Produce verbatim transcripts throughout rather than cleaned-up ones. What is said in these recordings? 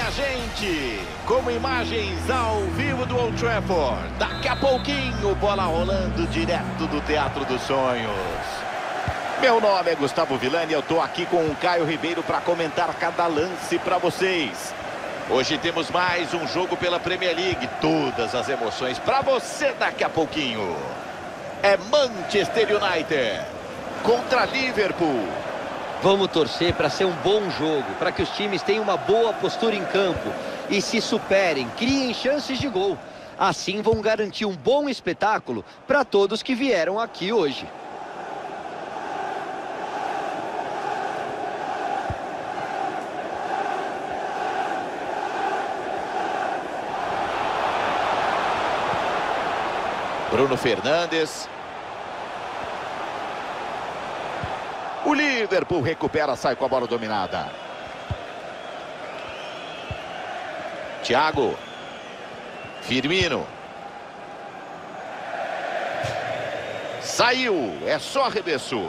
minha gente, como imagens ao vivo do Old Trafford. Daqui a pouquinho, bola rolando direto do Teatro dos Sonhos. Meu nome é Gustavo Villani e eu tô aqui com o Caio Ribeiro para comentar cada lance para vocês. Hoje temos mais um jogo pela Premier League, todas as emoções para você daqui a pouquinho. É Manchester United contra Liverpool. Vamos torcer para ser um bom jogo, para que os times tenham uma boa postura em campo e se superem, criem chances de gol. Assim vão garantir um bom espetáculo para todos que vieram aqui hoje. Bruno Fernandes. O Liverpool recupera, sai com a bola dominada. Thiago. Firmino. Saiu, é só arremesso.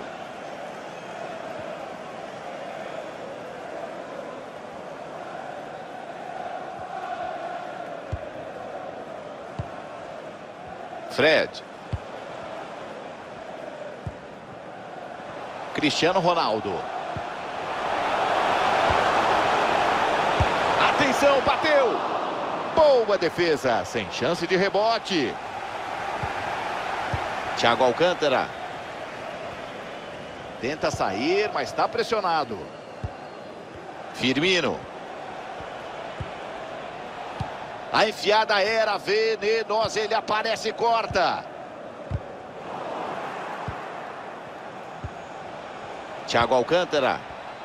Fred. Cristiano Ronaldo. Atenção, bateu. Boa defesa, sem chance de rebote. Thiago Alcântara. Tenta sair, mas está pressionado. Firmino. A enfiada era venenosa, ele aparece e corta. Thiago Alcântara.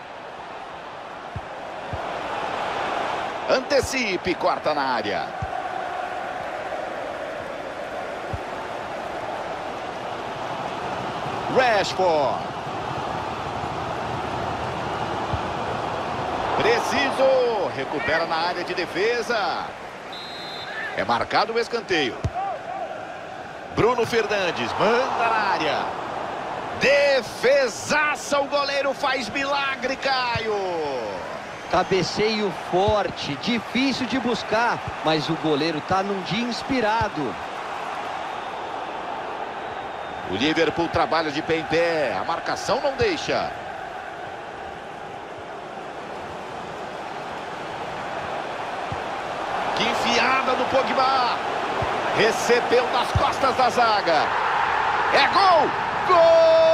Antecipe, corta na área. Rashford. Preciso. Recupera na área de defesa. É marcado o escanteio. Bruno Fernandes manda na área. Defesaça, o goleiro faz milagre, Caio. Cabeceio forte, difícil de buscar, mas o goleiro tá num dia inspirado. O Liverpool trabalha de pé em pé, a marcação não deixa. Que enfiada do Pogba. Recebeu nas costas da zaga. É gol! Gol!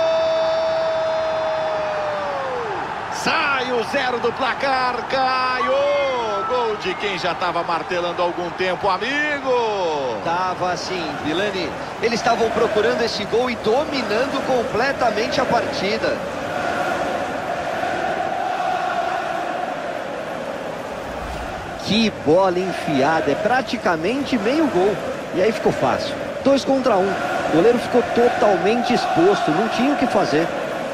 Sai o zero do placar, Caio. Gol de quem já estava martelando há algum tempo, amigo. Tava assim, Villani. Eles estavam procurando esse gol e dominando completamente a partida. Que bola enfiada, é praticamente meio gol. E aí ficou fácil. Dois contra um. O goleiro ficou totalmente exposto, não tinha o que fazer.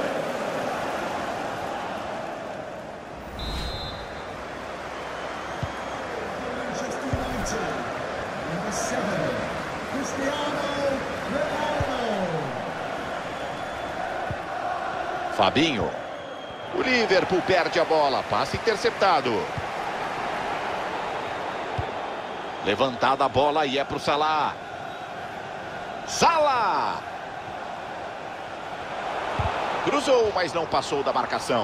Fabinho. O Liverpool perde a bola, passe interceptado. Levantada a bola e é para o Salah. Salah! Cruzou, mas não passou da marcação.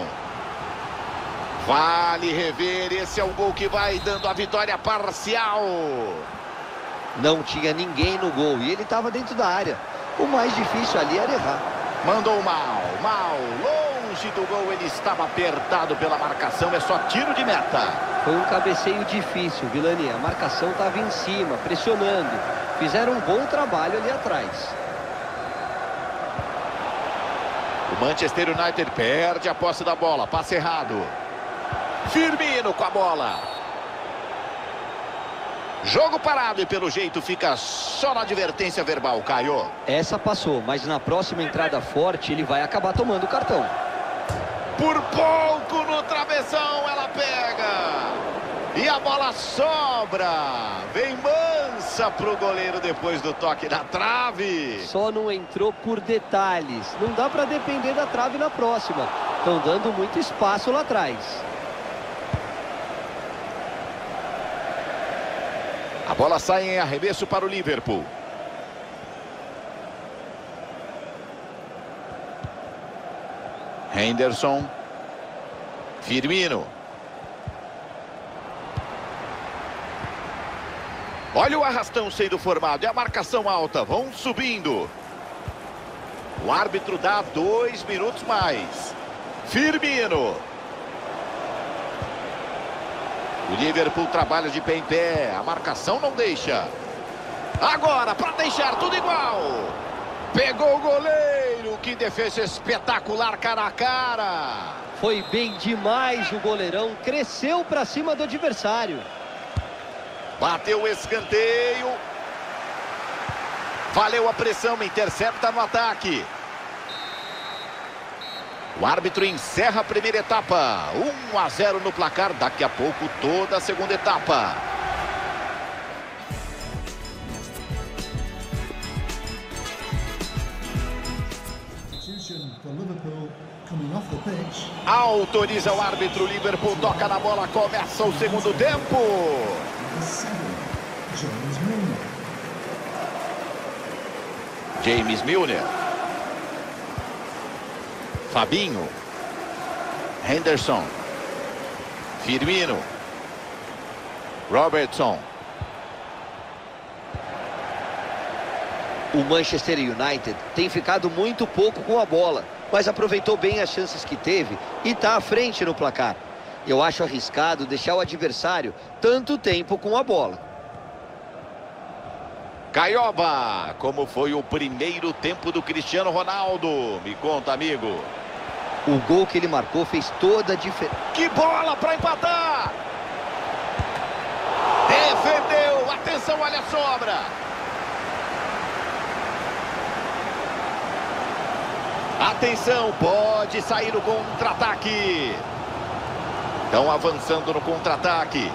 Vale rever, esse é o gol que vai dando a vitória parcial. Não tinha ninguém no gol e ele estava dentro da área. O mais difícil ali era errar. Mandou mal, mal, longe do gol, ele estava apertado pela marcação, é só tiro de meta. Foi um cabeceio difícil, Villani, a marcação estava em cima, pressionando. Fizeram um bom trabalho ali atrás. O Manchester United perde a posse da bola, passe errado. Firmino com a bola. Jogo parado e pelo jeito fica só na advertência verbal, Caio. Essa passou, mas na próxima entrada forte ele vai acabar tomando o cartão. Por pouco no travessão ela pega. E a bola sobra. Vem mansa pro goleiro depois do toque da trave. Só não entrou por detalhes. Não dá para depender da trave na próxima. Estão dando muito espaço lá atrás. A bola sai em arremesso para o Liverpool. Henderson. Firmino. Olha o arrastão sendo formado. É a marcação alta. Vão subindo. O árbitro dá dois minutos mais. Firmino. O Liverpool trabalha de pé em pé. A marcação não deixa. Agora, para deixar tudo igual. Pegou o goleiro. Que defesa espetacular, cara a cara. Foi bem demais o goleirão. Cresceu para cima do adversário. Bateu o escanteio. Valeu a pressão. Intercepta no ataque. O árbitro encerra a primeira etapa. um a zero no placar. Daqui a pouco toda a segunda etapa. Autoriza o árbitro. Liverpool toca na bola. Começa o segundo tempo. James Milner. Fabinho. Henderson. Firmino. Robertson. O Manchester United tem ficado muito pouco com a bola, mas aproveitou bem as chances que teve e está à frente no placar. Eu acho arriscado deixar o adversário tanto tempo com a bola. Caioba, como foi o primeiro tempo do Cristiano Ronaldo? Me conta, amigo. O gol que ele marcou fez toda a diferença. Que bola para empatar! Defendeu, atenção, olha a sobra. Atenção, pode sair o contra-ataque. Estão avançando no contra-ataque.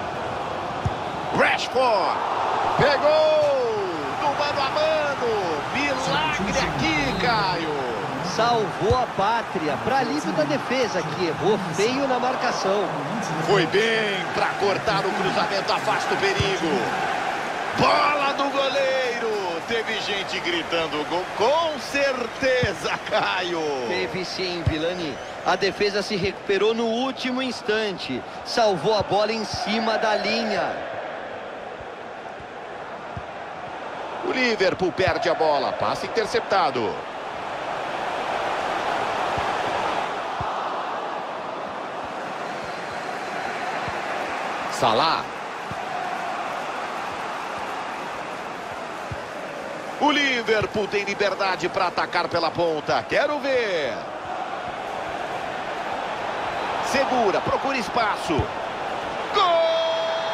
Rashford. Pegou. No mano a mano. Milagre aqui, Caio. Salvou a pátria para alívio da defesa, que errou feio na marcação. Foi bem para cortar o cruzamento, afasta o perigo. Bola do goleiro. Teve gente gritando gol, com certeza, Caio. Teve sim, Vilani. A defesa se recuperou no último instante. Salvou a bola em cima da linha. O Liverpool perde a bola. Passe interceptado. Salah. O Liverpool tem liberdade para atacar pela ponta. Quero ver. Segura, procura espaço. Gol!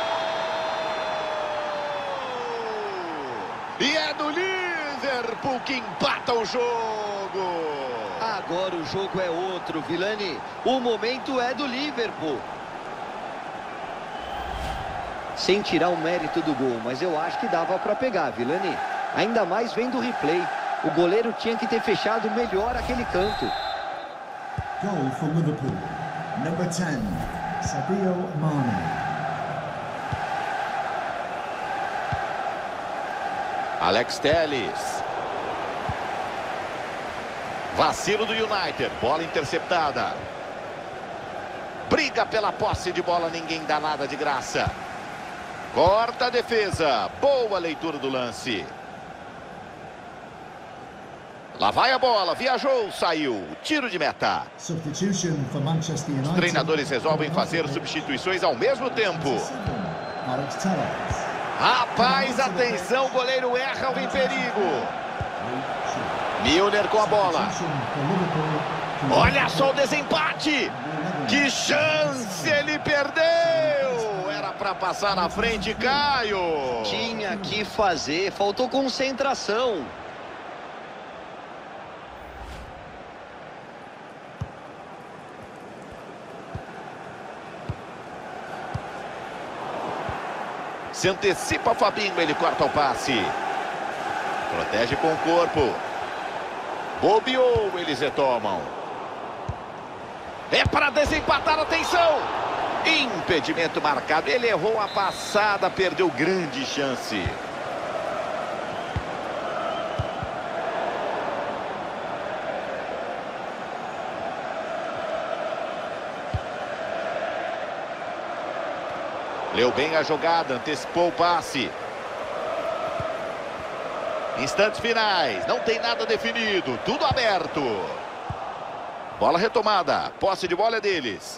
E é do Liverpool que empata o jogo. Agora o jogo é outro, Vilani. O momento é do Liverpool. Sem tirar o mérito do gol, mas eu acho que dava para pegar, Vilani. Ainda mais vendo o replay. O goleiro tinha que ter fechado melhor aquele canto. Goal for Liverpool. Number ten, Sadio Mane. Alex Telles. Vacilo do United. Bola interceptada. Briga pela posse de bola. Ninguém dá nada de graça. Corta a defesa. Boa leitura do lance. Lá vai a bola, viajou, saiu. Tiro de meta. Os treinadores resolvem fazer substituições ao mesmo tempo. Rapaz, atenção, o goleiro erra, em perigo. Milner com a bola. Olha só o desempate. Que chance ele perdeu. Era para passar na frente, Caio. Tinha que fazer, faltou concentração. Se antecipa Fabinho, ele corta o passe. Protege com o corpo. Bobeou, eles retomam. É para desempatar, atenção. Impedimento marcado. Ele errou a passada, perdeu grande chance. Leu bem a jogada, antecipou o passe. Instantes finais, não tem nada definido, tudo aberto. Bola retomada, posse de bola é deles.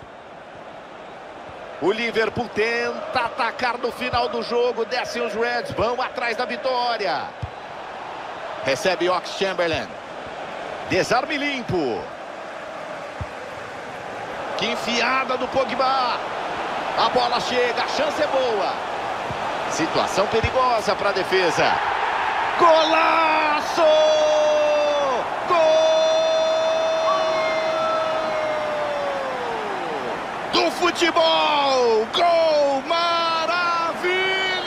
O Liverpool tenta atacar no final do jogo, descem os Reds, vão atrás da vitória. Recebe Oxlade-Chamberlain. Desarme limpo. Que enfiada do Pogba. A bola chega, a chance é boa. Situação perigosa para a defesa. Golaço! Gol! Do futebol! Gol! Maravilha!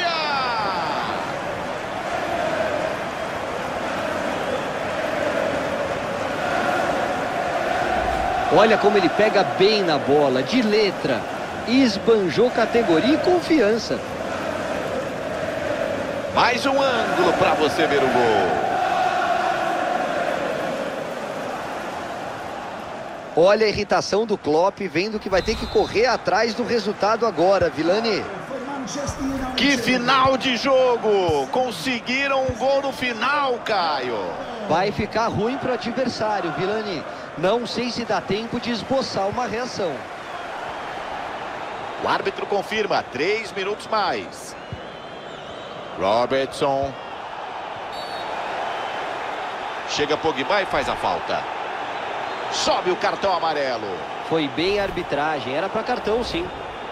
Olha como ele pega bem na bola, de letra. Esbanjou categoria e confiança. Mais um ângulo para você ver o gol. Olha a irritação do Klopp, vendo que vai ter que correr atrás do resultado agora, Vilani. Que final de jogo! Conseguiram um gol no final, Caio. Vai ficar ruim para o adversário, Vilani. Não sei se dá tempo de esboçar uma reação. O árbitro confirma, três minutos mais. Robertson. Chega Pogba e faz a falta. Sobe o cartão amarelo. Foi bem a arbitragem, era para cartão sim.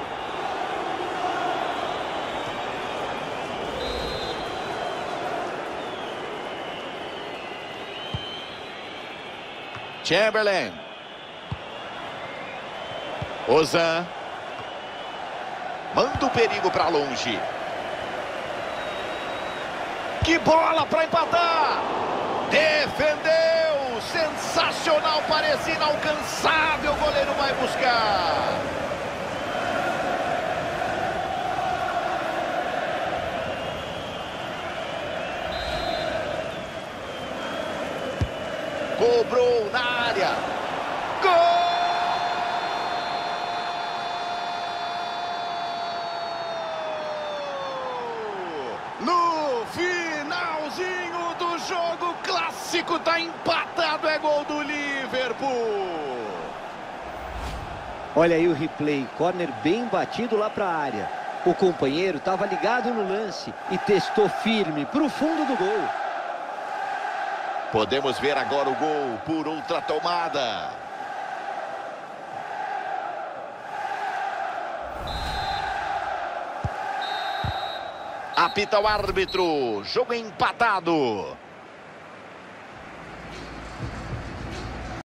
Chamberlain. Ozan. Manda o perigo para longe. Que bola para empatar. Defendeu. Sensacional. Parecia inalcançável. O goleiro vai buscar. Cobrou na área. Gol! No finalzinho do jogo, clássico, tá empatado, é gol do Liverpool. Olha aí o replay, corner bem batido lá para a área. O companheiro estava ligado no lance e testou firme para o fundo do gol. Podemos ver agora o gol por outra tomada. Apita o árbitro, jogo empatado.